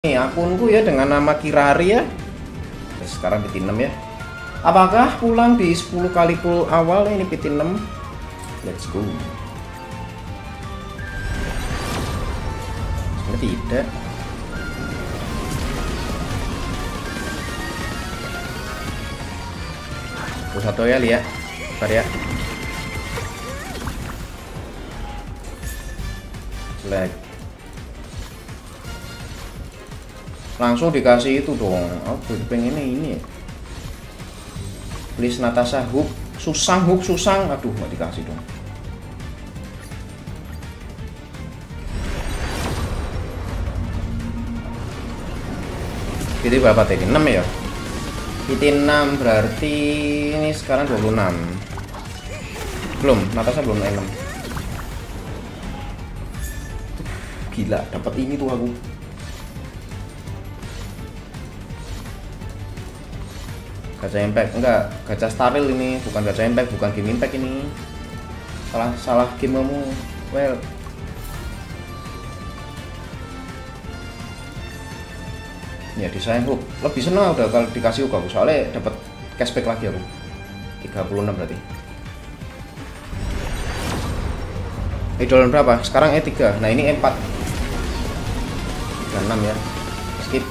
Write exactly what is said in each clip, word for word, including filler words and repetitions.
Nih akunku ya dengan nama Kirari ya. Sekarang P T enam ya. Apakah pulang di sepuluh kali pull awal ini P T enam? Let's go. Sebenarnya tidak. Terus satu ya lihat. Bentar ya. Select. Langsung dikasih itu dong. Aku pengennya ini. Please Natasha hook, susang hook susang. Aduh nggak dikasih dong. P T berapa tadi? enam ya? P T enam berarti ini sekarang dua puluh enam. Belum, Natasha belum enam. Gila, dapat ini tuh aku. Gacha impact enggak, gacha staril ini, bukan gacha impact, bukan game impact ini. Salah salah game kamu. Well. Ya desain hook. Lebih senang udah kalau dikasih hook aku, soalnya dapat cashback lagi aku. tiga puluh enam berarti. Idolan berapa? Sekarang E tiga. Nah, ini E empat. tiga puluh enam ya. Skip.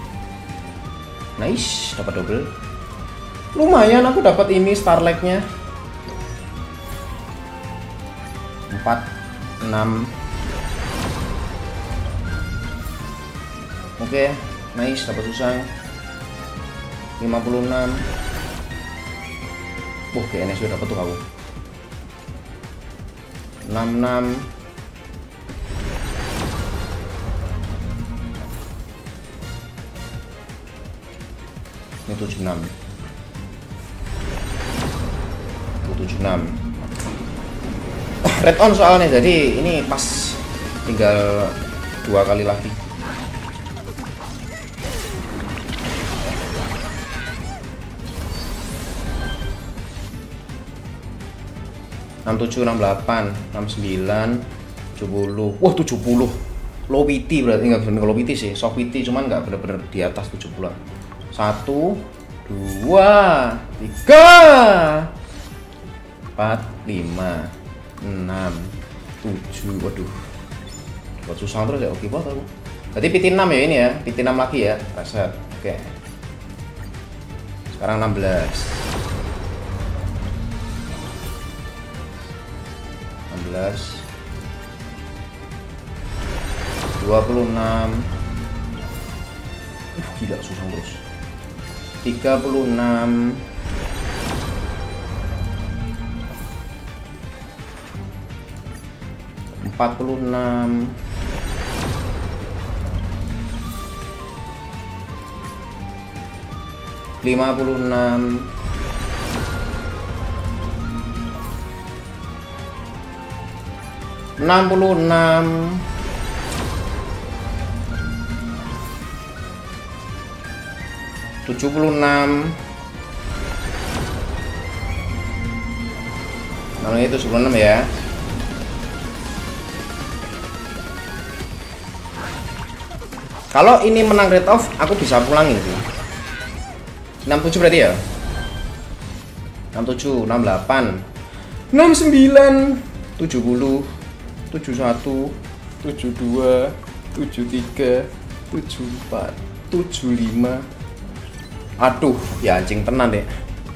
Nice, dapat double. Lumayan aku dapat ini starlightnya empat enam. Oke, nice, dapat susah lima puluh enam. Wah, G N S udah dapat tuh aku enam puluh enam. Ini tujuh puluh enam. tujuh puluh enam. Red on soalnya, jadi ini pas tinggal dua kali lagi. enam puluh tujuh, enam puluh delapan, enam puluh sembilan, tujuh puluh. Wah, tujuh puluh. Low P T berarti, nggak bener low P T sih, soft P T cuman nggak bener-bener di atas tujuh puluh. Satu, dua, tiga, empat, lima, enam, tujuh. Waduh, buat susah terus ya. Oke banget aku. Berarti P T enam ya ini ya, P T enam lagi ya. Reset. Oke. Sekarang enam belas. enam belas. dua puluh enam. Uh, gila susah terus. tiga puluh enam. empat puluh enam. lima puluh enam. enam puluh enam. tujuh puluh enam. Namanya itu tujuh puluh enam ya. Kalau ini menang rate off, aku bisa pulangin sih. enam puluh tujuh berarti ya? enam puluh tujuh, enam puluh delapan, enam puluh sembilan, tujuh puluh, tujuh puluh satu, tujuh puluh dua, tujuh puluh tiga, tujuh puluh empat, tujuh puluh lima. Aduh, ya anjing tenan deh.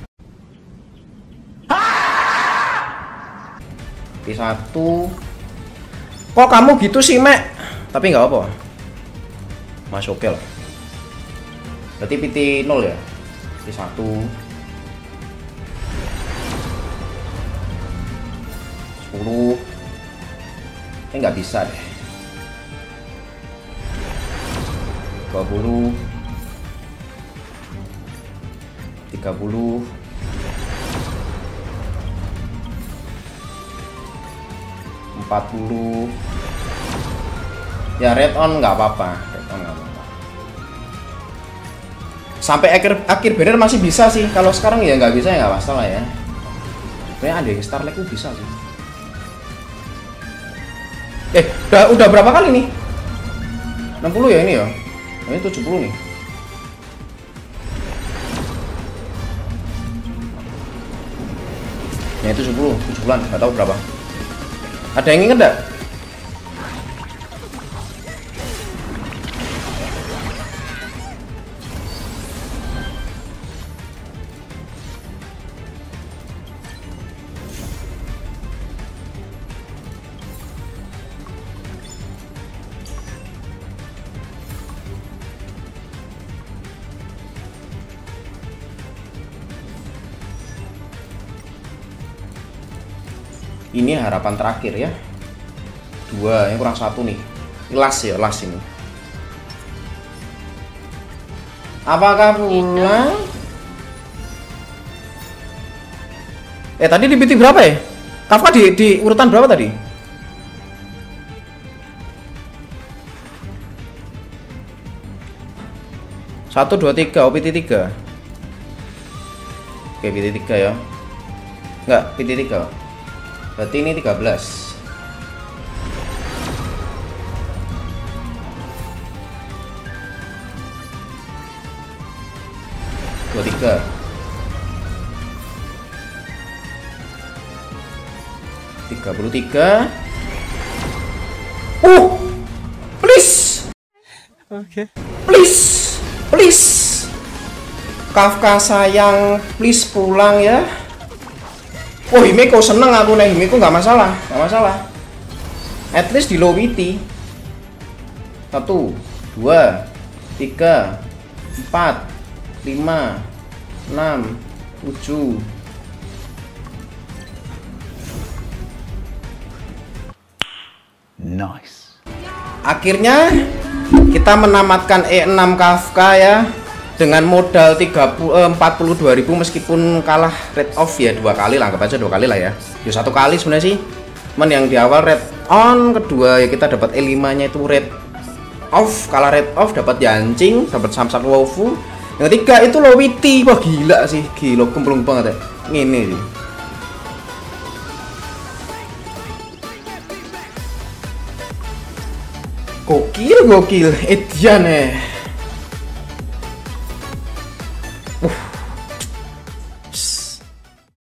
P satu. Kok kamu gitu sih, Mek? Tapi nggak apa. Masuk oke lah. Berarti P T nol ya? P satu. sepuluh. Ini nggak bisa deh. dua puluh. tiga puluh. empat puluh. Ya red on nggak apa-apa. Sampai akhir akhir banner masih bisa sih. Kalau sekarang ya nggak bisa ya nggak masalah ya. Sebenarnya ada yang Starlight itu bisa sih. Eh, udah udah berapa kali nih? enam puluh ya ini ya? Ini tujuh puluh nih. Ya itu tujuh puluh, tujuh puluhan, nggak tahu berapa. Ada yang inget nggak? Ini harapan terakhir ya. Dua, yang kurang satu nih. Las ya, las ini. Apakah pulang? Eh tadi di P T berapa ya? Kafka di, di urutan berapa tadi? Satu, dua, tiga, oh P T tiga. Oke, P T tiga ya. Enggak, P T tiga. Berarti ini tiga belas. dua puluh tiga. tiga puluh tiga. Uh! Please. Oke. Okay. Please. Please. Kafka sayang, please pulang ya. Oh, Himeko seneng aku nih, Himeko nggak masalah, nggak masalah. At least di low W T. Satu, dua, tiga, empat, lima, enam, tujuh. Nice. Akhirnya kita menamatkan E enam Kafka ya. Dengan modal tiga puluh, eh, empat puluh dua ribu meskipun kalah red off ya dua kali lah, anggap aja dua kali lah ya. Ya satu kali sebenarnya sih. Cuman yang di awal red on, kedua ya kita dapat E lima nya itu red off, kalah red off dapat Yancing, dapat Samsak Wofu. Yang ketiga itu low W T. Wah gila sih, gila kemplung banget ya. Ini sih. Gokil, gokil. Edian eh.